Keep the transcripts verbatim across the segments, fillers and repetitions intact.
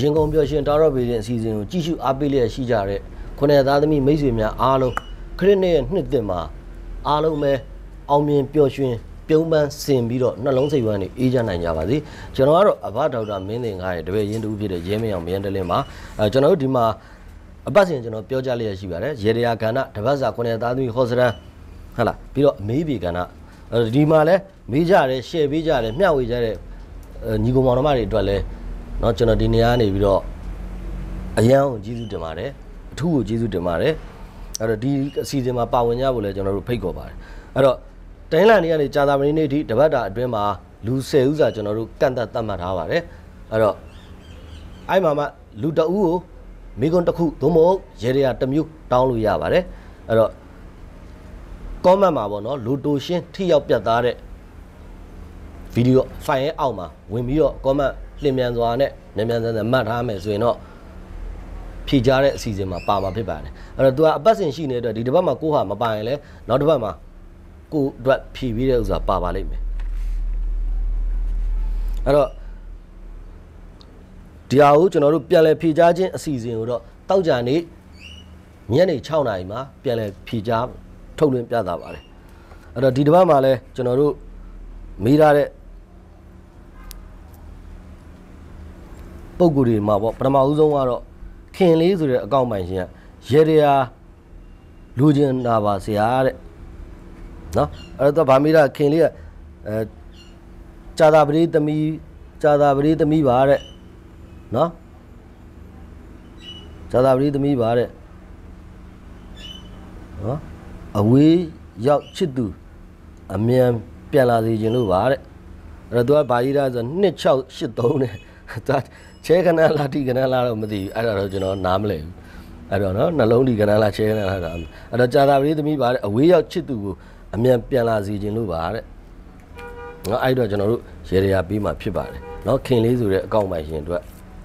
ရင်ကုန်ပြောရှင်တာရော့ဘေးရင်အစီအစဉ်ကိုကြည့်ရှုအားပေးလျက်ရှိကြတဲ့ခုနှစ်သားသမီးမိတ်ဆွေများအားလုံးခရစ်နှစ်ရဲ့နှစ်သစ်မှာအားလုံးပဲအောင်မြင်ပျော်ရွှင်ပြုံးပန်းစင်ပြီးတော့နှလုံးစိတ်ဝမ်းတွေအေးချမ်းနိုင်ကြပါစေကျွန်တော်ကတော့အဘဒေါက်တာမင်းသင်္ကားရဲ့တပည့်ရင်းတူဖြစ်တဲ့ရဲမင်းအောင်မင်းတလင်းမှာအဲကျွန်တော်တို့ဒီမှာအပတ်စဉ်ကျွန်တော်ပြောကြလျက်ရှိပါတယ်ရေတရာကဏ္ဍတပတ်စာခုနှစ်သားသမီးဟောစရန်ဟုတ်လားပြီးတော့အမေးပြေကဏ္ဍဒီမှာလဲမေးကြတယ်ရှယ်ပေးကြတယ်မျှဝေကြတဲ့ညီကောင်မောင်နှမတွေအတွက်လဲเนาะကျွန်တော်ဒီနေရာနေပြီးတော့အရန်ကိုကျေးဇူးတင်ပါတယ်အထူးကိုကျေးဇူးတင်ပါတယ်အဲ့တော့ဒီအစီအစဉ်မှာပါဝင်ကြဖို့လဲကျွန်တော်တို့ဖိတ်ခေါ်ပါတယ်အဲ့တော့တိုင်းလာနေကနေကြာသာမင်းနေ့ထိတပတ်တာအတွင်းမှာလူဆယ်ဦးစာကျွန်တော်တို့ကန့်သက်သတ်မှတ်ထားပါတယ်အဲ့တော့အဲ့မှာမှလူတအူးကိုမိကွန်းတစ်ခုသို့မဟုတ်ရေရတစ်မျိုးတောင်းလို့ရပါတယ်အဲ့တော့ comment မှာပေါ့နော်လူတိုရှင်းထိရောက်ပြတ်သားတဲ့ဗီဒီယိုဖိုင်ရဲ့အောက်မှာဝင်ပြီးတော့ comment လျင်မြန်စွာနဲ့မြန်မြန်ဆန်ဆန်မှတ်ထားမယ်ဆိုရင်တော့ဖြည့်ကြတဲ့အစီအစဉ်မှာပါမှာဖြစ်ပါတယ်အဲ့တော့ तू ကအပတ်စဉ်ရှိနေတဲ့အတွက်ဒီတစ်ပတ်မှာကိုဟာမပါရင်လဲနောက်တစ်ပတ်မှာကိုအတွက်ဖြည့်ပြီးတဲ့ဥစ္စာပါပါလိမ့်မယ်အဲ့တော့ဒီဟာကိုကျွန်တော်တို့ပြန်လည်ဖြည့်ကြခြင်းအစီအစဉ်ကိုတော့တောက်ကြနေညနေ၆နာရီမှာပြန်လည်ဖြည့်ကြထုတ်လွှင့်ပြသပါတယ်အဲ့တော့ဒီတစ်ပတ်မှာလဲကျွန်တော်တို့မေးထားတဲ့ပုံကိုယ်တွေမှာပေါ့ပထမဦးဆုံးကတော့ခင်လေးဆိုတဲ့အကောင့်ပိုင်ရှင်ကရေတရာလူကျင်တာပါဆရာတဲ့နော်အဲ့တော့ဗာမေးတာခင်လေးကအဲကြာသာပရိသမီးကြာသာပရိသမီးပါတဲ့နော်ကြာသာပရိသမီးပါတဲ့နော်အဝေးရောက်ချစ်သူအမြန်ပြန်လာစေခြင်းလို့ပါတဲ့အဲ့တော့သူကဗာကြီးတာဆိုနှစ်၆၈သုံးနဲ့ချဲခဏလာတိခဏလာတော့မသိဘူးအဲ့ဒါတော့ကျွန်တော်နားမလဲဘူးအဲ့တော့နော်နှလုံးဒီခဏလာချဲခဏလာတာအဲ့တော့ကြာသာပရိသမီးပါတဲ့အဝေးရောက်ချစ်သူကိုအမြန်ပြန်လာစေခြင်းလို့ပါတဲ့နော်အဲ့တော့ကျွန်တော်တို့ရေရရာပြီးမှဖြစ်ပါတယ်နော်ခင်လေးဆိုတဲ့အကောင့်ပိုင်ရှင်အတွ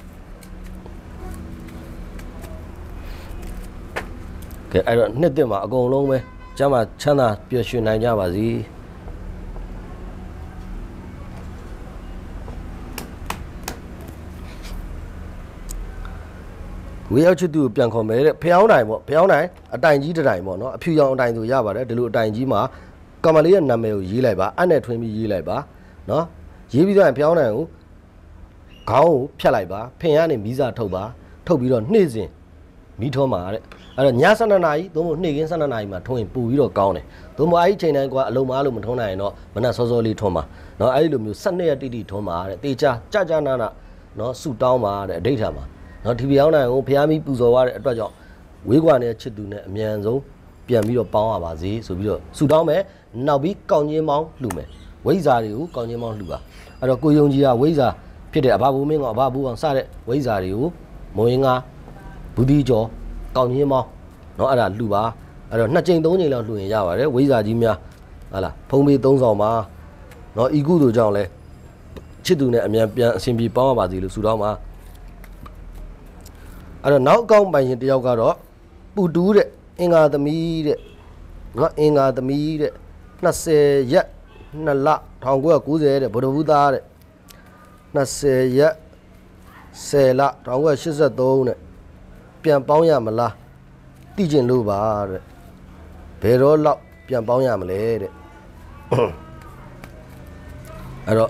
က်ကဲအဲ့တော့နှစ်သစ်မှာအကုန်လုံးပဲကျမ်းမှာချမ်းသာပျော်ရွှင်နိုင်ကြပါစေဝေရောက်ချစ်သူကိုပြန်ခေါ်မယ်တဲ့ဖျောင်းတိုင်ပေါ့ဖျောင်းတိုင်အတိုင်ကြီးတတိုင်ပေါ့နော်အဖြူရောင်အတိုင်ဆိုရပါတယ်ဒီလိုအတိုင်ကြီးမှာကမလေးရဲ့နာမည်ကိုရေးလိုက်ပါအဲ့နဲ့ထွင်းပြီးရေးလိုက်ပါနော်ရေးပြီးတော့ဖျောင်းတိုင်ကိုခေါင်းကိုဖြတ်လိုက်ပါဖင်ကနေမီးစာထုတ်ပါထုတ်ပြီးတော့နှိမ့်စင်မီးထွန်းပါတဲ့အဲ့တော့ည၁၂နာရီသို့မဟုတ်နေ့ကင်း၁၂နာရီမှာထွန်းရင်ပူပြီးတော့ကောင်းတယ်သို့မဟုတ်အဲ့ဒီချိန်တိုင်းကအလုံးမအားလို့မထွန်းနိုင်ရင်တော့မနက်စောစောလေးထွန်းပါနော်အဲ့ဒီလိုမျိုး၁၂ရက်တိတိထွန်းပါတဲ့တေချာကြကြနာနာနော်ဆူတောင်းပါတဲ့အဓိဋ္ဌာန်မှာနော်ဒီပြောင်းနိုင်ကိုဖျားမီးပူဇော်ရတဲ့အတွက်ကြောင့်ဝေးကွာနဲ့ချစ်သူနဲ့အမြန်ဆုံးပြန်ပြီးတော့ပေါင်းရပါစေဆိုပြီးတော့ဆူတောင်းမယ်နောက်ပြီးကောင်းချင်းမောင်းလှူမယ်ဝိဇ္ဇာတွေကိုကောင်းချင်းမောင်းလှူပါအဲ့တော့ကိုယုံကြီးကဝိဇ္ဇာဖြစ်တဲ့အဘဘိုးမင်းကအဘဘိုးအောင်စတဲ့ဝိဇ္ဇာတွေကိုမွေးငါဘူဒီကျော်ကောင်းချင်းမောင်းနော်အဲ့ဒါလှူပါအဲ့တော့နှစ်ကြိမ်သုံးကြိမ်လောက်လှူရင်ရပါတယ်ဝိဇ္ဇာကြီးများဟာလားဖုံးပေးသုံးဆောင်ပါနော်ဤကုသိုလ်ကြောင့်လဲချစ်သူနဲ့အမြန်ပြန်အစဉ်ပြေပေါင်းရပါစေလို့ဆူတောင်းပါအဲ့တော့နောက်အကောင့်ပိုင်ရှင်တယောက်ကတော့ပူတူးတဲ့အင်္ဂါသမီးတဲ့နော်အင်္ဂါသမီးတဲ့၂၀ရက်၂လ၁၉၉၀တဲ့ဗုဒ္ဓဘုသားတဲ့၂၀ရက်၁၀လ၁၉၈၃တဲ့ပြန်ပေါင်းရမလားသိကျင်လို့ပါတဲ့ဘယ်တော့လောက်ပြန်ပေါင်းရမလဲတဲ့အဲ့တော့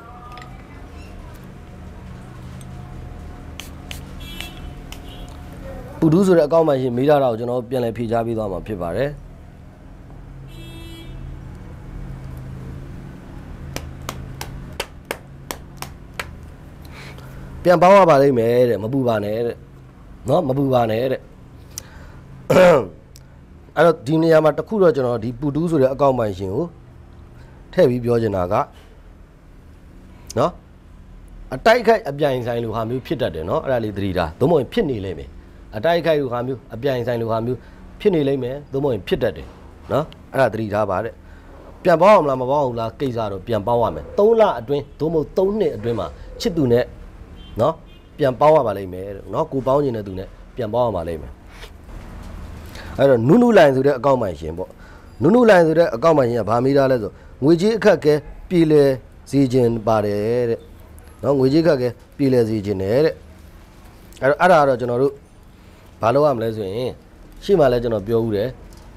ပူတူးဆိုတဲ့အကောင့်မှရှင်မေးထားတာကိုကျွန်တော်ပြန်လည်ဖြေချပေးသွားမှာဖြစ်ပါတယ်ပြန်ပေါင်းရပါလိမ့်မယ်တဲ့မပူပါနဲ့တဲ့နော်မပူပါနဲ့တဲ့အဲ့တော့ဒီနေရာမှာတခုတော့ကျွန်တော်ဒီပူတူးဆိုတဲ့အကောင့်မှရှင်ကိုထည့်ပြီးပြောချင်တာကနော်အတိုက်ခိုက်အပြိုင်ဆိုင်လိုဟာမျိုးဖြစ်တတ်တယ်နော်အဲ့ဒါလေးသတိထားသို့မဟုတ်ဖြစ်နေလိမ့်မယ်အတိုက်ခိုက်လိုဟာမျိုးအပြိုင်ဆိုင်လိုဟာမျိုးဖြစ်နေလိမ့်မယ်သို့မဟုတ်ဖြစ်တတ်တယ်နော်အဲ့ဒါသတိထားပါတဲ့ပြန်ပေါင်းအောင်လားမပေါင်းအောင်လားကိစ္စတော့ပြန်ပေါင်းရမယ်၃လအတွင်းသို့မဟုတ်၃နှစ်အတွင်းမှာချစ်သူနဲ့နော်ပြန်ပေါင်းရပါလိမ့်မယ်တဲ့နော်ကိုပေါင်းနေတဲ့သူနဲ့ပြန်ပေါင်းရပါလိမ့်မယ်အဲ့တော့နုနုလိုင်ဆိုတဲ့အကောင့်မှရှင်ပေါ့နုနုလိုင်ဆိုတဲ့အကောင့်မှရှင်ကဗာမေးထားလဲဆိုငွေကြီးအခက်ခဲပြည်လဲစီခြင်းပါတယ်တဲ့နော်ငွေကြီးအခက်ခဲပြည်လဲစီခြင်းတယ်တဲ့အဲ့အဲ့ဒါတော့ကျွန်တော်တို့ဘာလုပ်ရမလဲဆိုရင်ရှေ့မှာလည်းကျွန်တော်ပြောဦးတယ်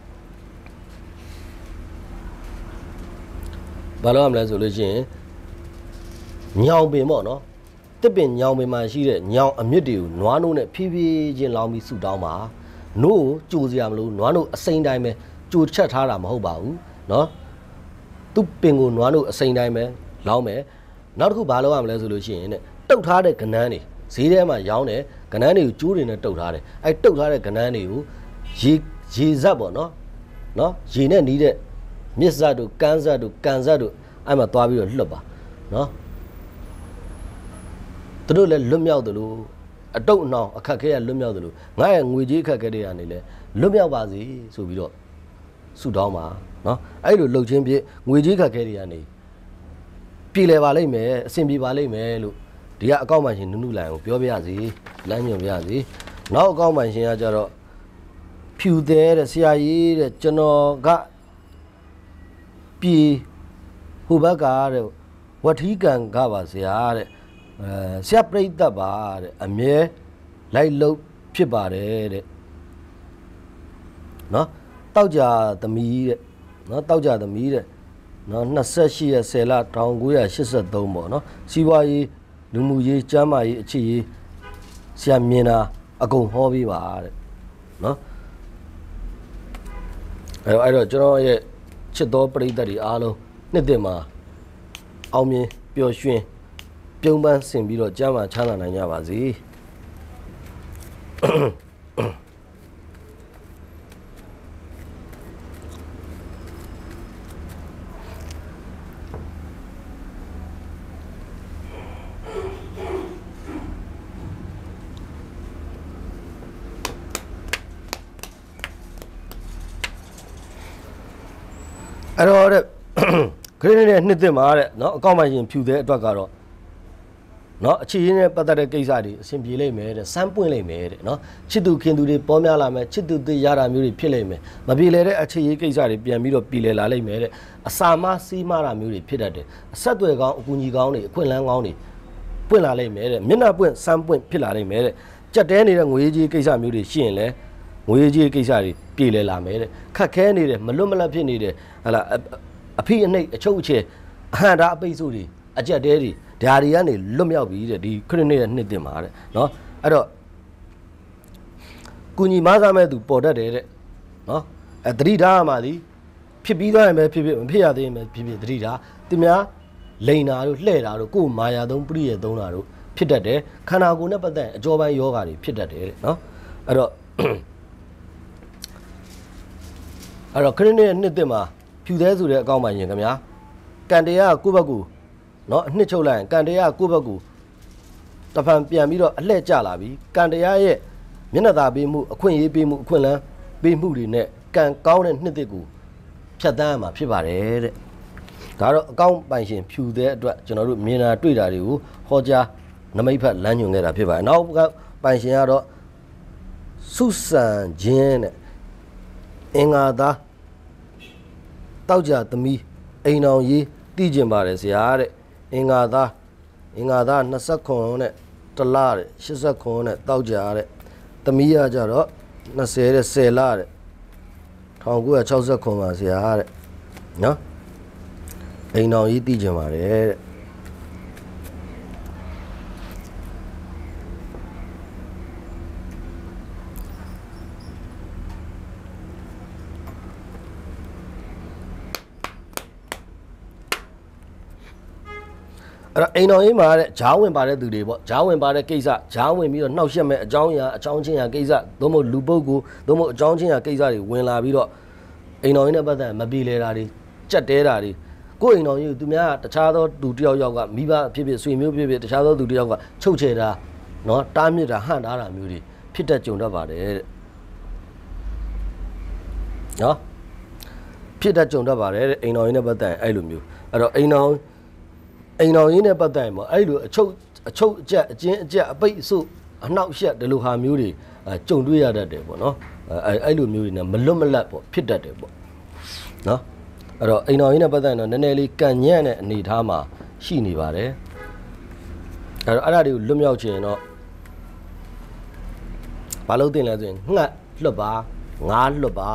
ဘာလို့ရမလဲဆိုလို့ရှိရင်ညောင်ပင်ပေါ့နော်တစ်ပင်ညောင်ပင်မှာရှိတဲ့ညောင်အမြစ်တွေကိုနွားနို့နဲ့ဖြည်းဖြည်းချင်းလောင်းပြီးဆူတောင်းပါနို့ကိုကြိုစရာမလိုနွားနို့အစိမ့်တိုင်းပဲကြိုချက်ထားတာမဟုတ်ပါဘူးနော်သူ့ပင်ကိုနွားနို့အစိမ့်တိုင်းပဲလောင်းမယ်နောက်တစ်ခုဘာလုပ်ရမလဲဆိုလို့ရှိရင်တဲ့တုတ်ထားတဲ့ကနန်းတွေဈေးထဲမှာရောင်းတယ်ကနန်းတွေကိုကျိုးတွေနဲ့တုတ်ထားတယ်အဲတုတ်ထားတဲ့ကနန်းတွေကိုရေရေဇက်ပေါ့နော်နော်ရေနဲ့နီးတဲ့မြစ်ဇက်တို့ကန်းဇက်တို့ကန်ဇက်တို့အဲ့မှာသွားပြီးတော့လွတ်ပါနော်သူတို့လည်းလွတ်မြောက်တယ်လို့အတုတ်အနှောင်အခက်ခဲရလွတ်မြောက်တယ်လို့ငါရဲ့ငွေကြေးအခက်ခဲတွေကနေလဲလွတ်မြောက်ပါစေဆိုပြီးတော့ဆုတောင်းပါနော်အဲ့လိုလှုပ်ချင်းပြငွေကြေးအခက်ခဲတွေကနေပြည်လဲပါလိမ့်မယ်အဆင်ပြေပါလိမ့်မယ်လို့ဒီကအကောင့်မှန်ရှင်နုနုလိုင်ကိုပြောပြရစီလမ်းညွှန်ပြရစီနောက်အကောင့်မှန်ရှင်ကကြတော့ဖြူသေးတဲ့ဆရာကြီးတဲ့ကျွန်တော်ကပြည်ဟိုဘက်ကတဲ့ဝထီးကန်ကပါဆရာတဲ့အဲဆရာပြိတ္တပါတဲ့အမြဲလိုက်လို့ဖြစ်ပါတယ်တဲ့နော်တောက်ကြသမီးတဲ့နော်တောက်ကြသမီးတဲ့နော်၂၈ရက်ဆယ်လ၁၉၈၃ပေါ့နော်စီးပွားရေးလူမှုရေးကျန်းမာရေးအခြေရေးဆရာမြင်တာအကုန်ဟောပေးပါတဲ့နော်အဲအဲ့တော့ကျွန်တော်ရဲ့ချစ်တော်ပရိသတ်တွေအားလုံးနှစ်သက်မှာအောင်မြင်ပျော်ရွှင်ပြုံးပန်းဆင်ပြီးတော့ကျမ်းမာချမ်းသာနိုင်ကြပါစေအဲ့တော့တဲ့ခရစ်နဲ့နှစ်သက်မှာတဲ့เนาะအကောင့်မှရှင်ဖြူတဲ့အတွက်ကတော့เนาะအခြေရင်းနဲ့ပတ်သက်တဲ့ကိစ္စတွေအဆင်ပြေလိမ့်မယ်တဲ့စမ်းပွင့်လိမ့်မယ်တဲ့เนาะချစ်သူခင်သူတွေပေါ်များလာမယ်ချစ်သူသိရတာမျိုးတွေဖြစ်လိမ့်မယ်မပြေလည်တဲ့အခြေရင်းကိစ္စတွေပြန်ပြီးတော့ပြေလည်လာလိမ့်မယ်တဲ့အစာမစီးမတာမျိုးတွေဖြစ်တတ်တယ်အဆက်တွေကောင်းအကူကြီးကောင်းတွေအခွင့်အလန်းကောင်းတွေပွင့်လာလိမ့်မယ်တဲ့မျက်နှာပွင့်စမ်းပွင့်ဖြစ်လာလိမ့်မယ်တဲ့ကြက်တဲနေတဲ့ငွေကြီးကိစ္စမျိုးတွေရှိရင်လည်းငွေကြီးကိစ္စတွေပြေလည်လာမယ်တဲ့ခက်ခဲနေတယ်မလွတ်မလပ်ဖြစ်နေတယ်ဟာလားအဖိအနှိပ်အချုပ်အခြေအဟံတာအပိတ်ဆို့တွေအကြက်တဲတွေဓာရီကနေလွတ်မြောက်ပြီတဲ့ဒီခရစ်နှစ်ရဲ့နှစ်တင်ပါတဲ့နော်အဲ့တော့ကုညီမစားမဲ့သူပေါ်တတ်တယ်တဲ့နော်အဲတတိထားမှသည်ဖြစ်ပြီးသွားရင်ပဲဖြစ်ဖြစ်မဖြစ်ရသေးရင်ပဲဖြစ်ဖြစ်တတိထားသူများလိန်တာတို့လှဲ့တာတို့ကိုယ်မာယာသုံးပရိယေသုံးတာတို့ဖြစ်တတ်တယ်ခန္ဓာကိုယ်နဲ့ပတ်သက်အကြောပိုင်းယောဂါတွေဖြစ်တတ်တယ်တဲ့နော်အဲ့တော့အဲ့တော့ခရစ်နှစ်ရဲ့နှစ်တင်မှာဖြူသေးဆိုတဲ့အကောင့်မှရင်ခင်ဗျာကန်တရားကိုယ့်ဘက်ကိုနော်အနှစ်ချုပ်လိုက်ရင်ကန်တရားကိုယ့်ဘက်ကိုတဖန်ပြန်ပြီးတော့အလှည့်ကျလာပြီကန်တရားရဲ့မျက်နှာသာပေးမှုအခွင့်အရေးပေးမှုအခွင့်အလမ်းပေးမှုတွေနဲ့ကန်ကောင်းတဲ့နှစ်သက်ကိုဖြတ်တန်းရမှာဖြစ်ပါတယ်တဲ့ဒါတော့အကောင့်ပိုင်ရှင်ဖြူသေးအတွက်ကျွန်တော်တို့မြင်တာတွေ့တာတွေကိုဟောကြားနမိတ်ဖတ်လမ်းညွှန်ခဲ့တာဖြစ်ပါတယ်နောက်ကပိုင်ရှင်ကတော့စုစံခြင်းတဲ့အင်္ဂါသားတောက်ကြသမီးအိမ်အောင်ရေးတည်ကျင်ပါတယ်ဆရာတဲ့အင်္ဂါသားအင်္ဂါသား၂၉နဲ့တလတဲ့၈၉နဲ့တောက်ကြတဲ့သမီးရကြတော့၂၀တဲ့၁၀လတဲ့၁၉၆၉ပါဆရာတဲ့နော်အိမ်အောင်ရေးတည်ကျင်ပါတယ်တဲ့အဲ့တော့အိမ်တော်ရေးမှာတဲ့ဂျားဝင်ပါတဲ့သူတွေပေါ့ဂျားဝင်ပါတဲ့ကိစ္စဂျားဝင်ပြီးတော့နှောက်ယှက်မဲ့အကြောင်းအရာအကြောင်းချင်းရာကိစ္စသို့မဟုတ်လူပုဂ္ဂိုလ်သို့မဟုတ်အကြောင်းချင်းရာကိစ္စတွေဝင်လာပြီးတော့အိမ်တော်ရေးနဲ့ပတ်သက်မပြေလည်တာတွေကြက်တဲတာတွေကိုယ်အိမ်တော်ရေးသူများတခြားသောသူတယောက်ယောက်ကမိဘဖြစ်ဖြစ်ဆွေမျိုးဖြစ်ဖြစ်တခြားသောသူတယောက်ကချုပ်ချယ်တာနော်တားမြစ်တာဟန့်တားတာမျိုးတွေဖြစ်တတ်ကြုံတတ်ပါတယ်တဲ့နော်ဖြစ်တတ်ကြုံတတ်ပါတယ်တဲ့အိမ်တော်ရေးနဲ့ပတ်သက်အဲ့လိုမျိုးအဲ့တော့အိမ်တော်အိမ်တော်ရင်းနဲ့ပတ်သက်ရင်ပေါ့အဲ့လိုအချုပ်အချုပ်အကျက်အကျဉ်းအကျက်အပိတ်အဆို့အနှောက်အယှက်ဒီလိုဟာမျိုးတွေကြုံတွေ့ရတတ်တယ်ပေါ့နော်အဲ့အဲ့လိုမျိုးတွေနဲ့မလွတ်မလပ်ပေါ့ဖြစ်တတ်တယ်ပေါ့နော်အဲ့တော့အိမ်တော်ရင်းနဲ့ပတ်သက်ရင်တော့နည်းနည်းလေးကန်ညံ့တဲ့အနေအထားမှာရှိနေပါတယ်အဲ့တော့အဲ့ဒါတွေကိုလွတ်မြောက်ချင်တော့ဘာလို့တင်လဲဆိုရင်ငှက်လွတ်ပါငါးလွတ်ပါ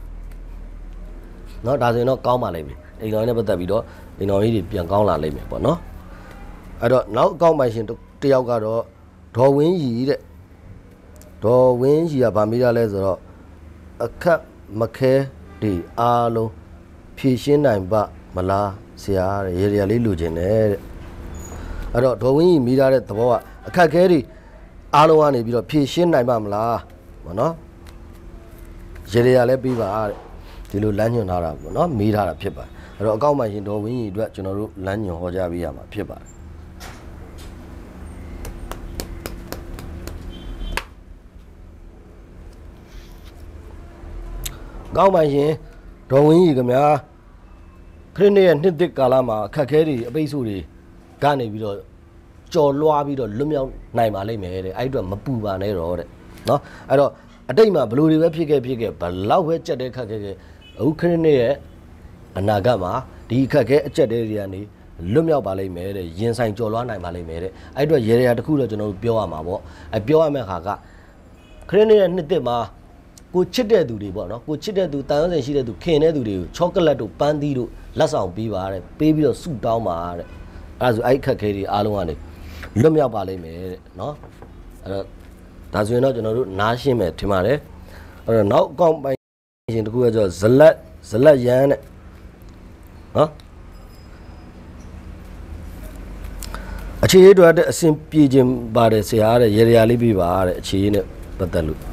เนาะဒါဆိုရင်တော့ကောင်းပါလိမ့်မယ်အိမ်တော်နဲ့ပတ်သက်ပြီးတော့အိမ်တော်ကြီးတွေပြန်ကောင်းလာလိမ့်မယ်ပေါ့နော်အဲ့တော့နောက်အကောင့်ပိုင်ရှင်တယောက်ကတော့ဒေါ်ဝင်းကြီးတဲ့ဒေါ်ဝင်းကြီးကဗာမိရလဲဆိုတော့အခက်မခဲဒီအားလုံးဖြည့်ရှင်းနိုင်ပါမလားဆရာတဲ့ရေရလေးလူချင်းတယ်တဲ့အဲ့တော့ဒေါ်ဝင်းကြီးမိထားတဲ့သဘောကအခက်ခဲတွေအားလုံးကနေပြီးတော့ဖြည့်ရှင်းနိုင်ပါမလားပေါ့နော်ရေရလည်းပြီးပါတဲ့ဒီလိုလမ်းညွှန်ထားတာပေါ့နော်မိထားတာဖြစ်ပါတယ်အဲ့တော့အကောင့်ပိုင်ရှင်ဒေါ်ဝင်းကြီးအတွက်ကျွန်တော်တို့လမ်းညွှန်ဟောကြားပေးရမှာဖြစ်ပါတယ်ကောင်းပါရှင်ဒေါ်ဝင်းကြီးခင်ဗျာခရစ်နှစ်ရဲ့နှစ်သစ်ကာလမှာအခက်ခဲတွေအပိတ်ဆို့တွေကနေပြီးတော့ကြော်လွှားပြီးတော့လွတ်မြောက်နိုင်ပါလိမ့်မယ်တဲ့အဲ့အတွက်မပူပါနဲ့တော့တဲ့နော်အဲ့တော့အတိတ်မှာဘလို့တွေပဲဖြစ်ခဲ့ဖြစ်ခဲ့ဘလောက်ပဲကြက်တဲ့ခက်ခဲခဲအခုခရစ်နှစ်ရဲ့အနာဂတ်မှာဒီခက်ခဲအကြက်တွေကနေလွတ်မြောက်ပါလိမ့်မယ်တဲ့ရင်ဆိုင်ကြော်လွှားနိုင်ပါလိမ့်မယ်တဲ့အဲ့အတွက်ရေရာတစ်ခုတော့ကျွန်တော်တို့ပြောရမှာပေါ့အဲ့ပြောရမယ့်ခါကခရစ်နှစ်ရဲ့နှစ်သစ်မှာကိုချစ်တဲ့သူတွေပေါ့နော်ကိုချစ်တဲ့သူတန်ရုံးစင်ရှိတဲ့သူခင်တဲ့သူတွေကိုချောကလက်တို့ပန်းသီးတို့လက်ဆောင်ပေးပါတဲ့ပေးပြီးတော့ဆုတောင်းပါတဲ့အဲ့ဒါဆိုအဲ့ခက်ခဲတွေအားလုံးကနေလွတ်မြောက်ပါလိမ့်မယ်တဲ့နော်အဲ့တော့ဒါဆိုရင်တော့ကျွန်တော်တို့နားရှင်းမယ်ထင်ပါတယ်အဲ့တော့နောက်အကောင့်ပိုင်ရှင်တစ်ခုကကျတော့ဇလက်ဇလက်ရန်တဲ့နော်အခြေရေးတွေအဆင်ပြေခြင်းပါတယ်ဆရာတဲ့ရေရာလေးပြပါတဲ့အခြေရေးနဲ့ပတ်သက်လို့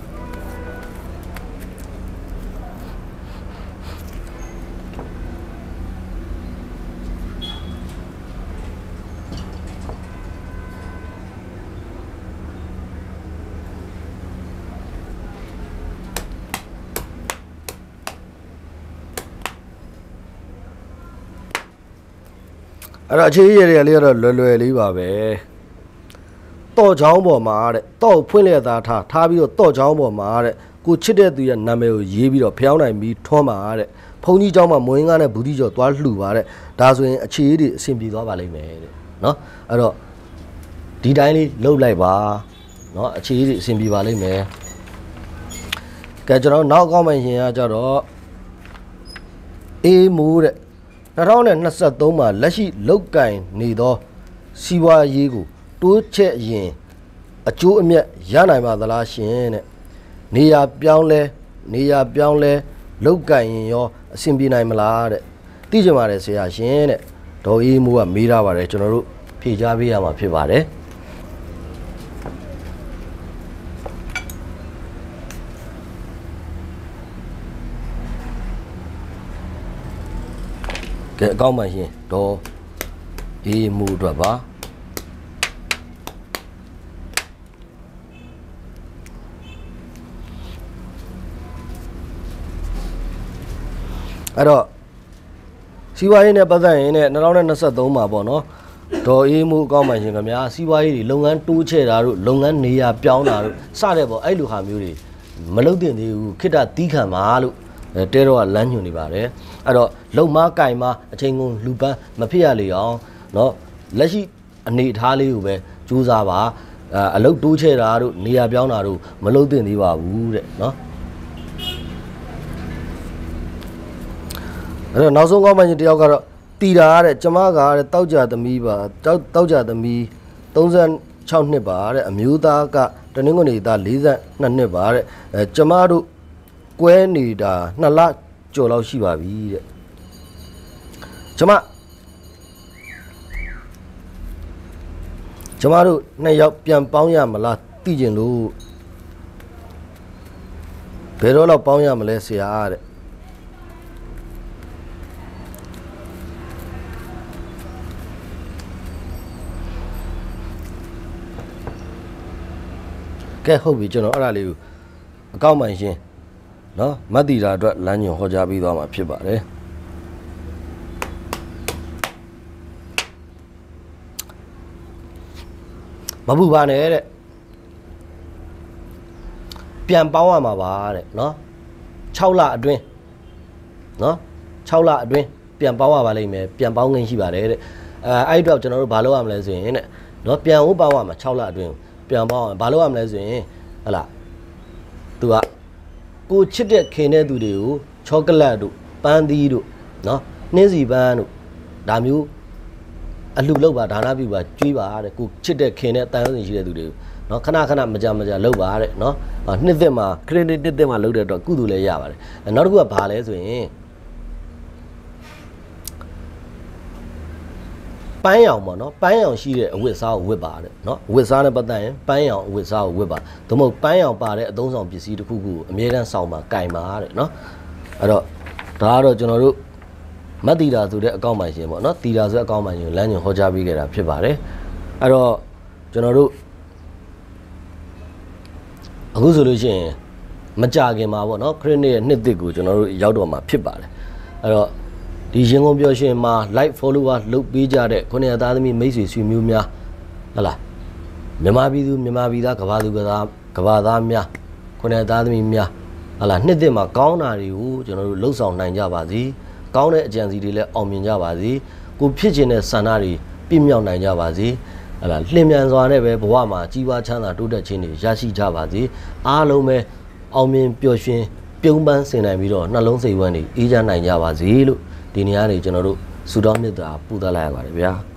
အဲ့တော့အခြေရရလေးကတော့လွယ်လွယ်လေးပါပဲတော့ချောင်းပေါ်မှာတဲ့တော့ဖွင့်လျက်သားထားထားပြီးတော့တော့ချောင်းပေါ်မှာတဲ့ကိုချစ်တဲ့သူရဲ့နာမည်ကိုရေးပြီးတော့ဖျောင်းနိုင်ပြီးထွန်းပါတဲ့ဘုန်းကြီးเจ้าမှာမွေးငါးနဲ့ဘူးတိကျော်သွားလှူပါတဲ့ဒါဆိုရင်အခြေတွေအဆင်ပြေသွားပါလိမ့်မယ်တဲ့နော်အဲ့တော့ဒီတိုင်းလေးလှုပ်လိုက်ပါနော်အခြေတွေအဆင်ပြေပါလိမ့်မယ်ကဲကျွန်တော်နောက်ကောင်းမှရှင်ကကြတော့အေးမိုးတဲ့၂၀၂၃မှာလက်ရှိလုတ်ကင်နေသောစီးပွားရေးကိုတိုးချက်ရင်အကျိုးအမြတ်ရနိုင်ပါသလားရှင်တဲ့နေရာပြောင်းလဲနေရာပြောင်းလဲလုတ်ကင်ရင်ရောအဆင်ပြေနိုင်မလားတဲ့သိကြပါတယ်ဆရာရှင်တဲ့ဒေါ်အေးမိုးကမေးထားပါတယ်ကျွန်တော်တို့ဖြေကြားပေးရမှာဖြစ်ပါတယ်ကဲအကောင့်မှရှင်ဒေါ်အေးမိုးအတွက်ပါအဲ့တော့စီးပွားရေးနဲ့ပတ်သက်ရင်နဲ့၂၀၂၃မှာပေါ့နော်ဒေါ်အေးမိုးအကောင့်မှရှင်ခင်ဗျာစီးပွားရေးတွေလုပ်ငန်းတိုးချဲ့တာတို့လုပ်ငန်းနေရာပြောင်းတာတို့စတဲ့ပေါ့အဲ့လိုဟာမျိုးတွေမလုပ်သင့်သေးဘူးခိတ္တတီးခံပါလို့တဲတော့ကလမ်းညွှန်နေပါတယ်အဲ့တော့လုံမကင်မအချိန်ကုန်လူပန်းမဖြစ်ရလေအောင်เนาะလက်ရှိအနေအထားလေးကိုပဲစူးစမ်းပါအလုတ်တိုးချဲ့တာတို့နေရာပြောင်းတာတို့မလုပ်သင့်သေးပါဘူးတဲ့เนาะအဲ့တော့နောက်ဆုံးကောင်းမှရှင်တယောက်ကတော့တီတာတဲ့ကျမကတဲ့တောက်ကြသမီးပါတောက်တောက်ကြသမီး၃၆နှစ်ပါတဲ့အမျိုးသားကတနင်္ဂနွေသား၄၂နှစ်ပါတဲ့အဲကျမတို့ကွဲနေတာနှစ်လကျော်လောက်ရှိပါပြီတဲ့ကျမကျမတို့နှစ်ယောက်ပြန်ပေါင်းရမလားသိကျင်လို့ဘယ်တော့လောက်ပေါင်းရမလဲဆရာတဲ့ကဲဟုတ်ပြီကျွန်တော်အဲ့ဒါလေးကိုအကောင့်မှန်ရှင်းနော်မတ်တီတာအတွက်လမ်းညွှန်ဟောကြားပေးသွားမှာဖြစ်ပါတယ်မပူပါနဲ့တဲ့ပြန်ပေါင်းရမှာပါတဲ့နော်၆လအတွင်းနော်၆လအတွင်းပြန်ပေါင်းရပါလိမ့်မယ်ပြန်ပေါင်းငင်းရှိပါတယ်တဲ့အဲအဲ့တော့ကျွန်တော်တို့ဘာလုပ်ရမလဲဆိုရင်တဲ့နော်ပြန်ဦးပေါင်းရမှာ၆လအတွင်းပြန်ပေါင်းရဘာလုပ်ရမလဲဆိုရင်ဟလာသူကကိုချစ်တဲ့ခင်တဲ့သူတွေကိုချောကလက်တို့ပန်းသီးတို့နော်နှင်းစီပန်းတို့ဒါမျိုးအလှလောက်ပါဒါနပြုပါကျွေးပါတဲ့ကိုချစ်တဲ့ခင်တဲ့တန်ရုံးစီရှိတဲ့သူတွေကိုနော်ခဏခဏမကြမကြလောက်ပါတဲ့နော်နှစ်သက်မှာခရစ်နှစ်နှစ်သက်မှာလောက်တဲ့တော့ကုသိုလ်လည်းရပါတယ်နောက်တစ်ခုကဘာလဲဆိုရင်ပန်းရောင်ပေါ့နော်ပန်းရောင်ရှိတဲ့အဝတ်စားကိုဝတ်ပါတဲ့နော်အဝတ်စားနဲ့ပတ်သက်ရင်ပန်းရောင်အဝတ်စားကိုဝတ်ပါသို့မဟုတ်ပန်းရောင်ပါတဲ့အသုံးဆောင်ပစ္စည်းတစ်ခုခုကိုအမြဲတမ်းဆောင်ပါကင်ပါတဲ့နော်အဲ့တော့ဒါကတော့ကျွန်တော်တို့မတ်တီတာဆိုတဲ့အကောင့်ပိုင်ရှင်ပေါ့နော်တီတာဆိုတဲ့အကောင့်ပိုင်ရှင်လမ်းညွှန်ဟောကြားပေးခဲ့တာဖြစ်ပါတယ်အဲ့တော့ကျွန်တော်တို့အခုဆိုလို့ရှိရင်မကြခင်မှာပေါ့နော်ခရစ်နှစ်ရဲ့နှစ်သစ်ကိုကျွန်တော်တို့ရောက်တော့မှာဖြစ်ပါတယ်အဲ့တော့ဒီရင်ကုန်ပျော်ရွှင်မှာ like follower လုပ်ပေးကြတဲ့ခုနှစ်သားသမီးမိတ်ဆွေဆွေမျိုးများဟလာမြန်မာပြည်သူမြန်မာပြည်သားကဘာသူကသားကဘာသားများခုနှစ်သားသမီးများဟလာနှစ်သစ်မှာကောင်းတာတွေကိုကျွန်တော်တို့လှုပ်ဆောင်နိုင်ကြပါစေကောင်းတဲ့အကြံစီတွေလည်းအောင်မြင်ကြပါစေကိုဖြစ်ခြင်းတဲ့ဆန္ဒတွေပြည့်မြောက်နိုင်ကြပါစေဟလာလျင်မြန်စွာနဲ့ပဲဘဝမှာကြီးပွားချမ်းသာတိုးတက်ခြင်းတွေရရှိကြပါစေအားလုံးပဲအောင်မြင်ပျော်ရွှင်ပြုံးပန်းဆင်နိုင်ပြီးတော့နှလုံးစိတ်ဝမ်းတွေအေးချမ်းနိုင်ကြပါစေလို့ဒီနေရာနေကျွန်တော်တို့ဆုတောင်းမြတ်တာပူသလိုက်ရပါတယ်ဗျာ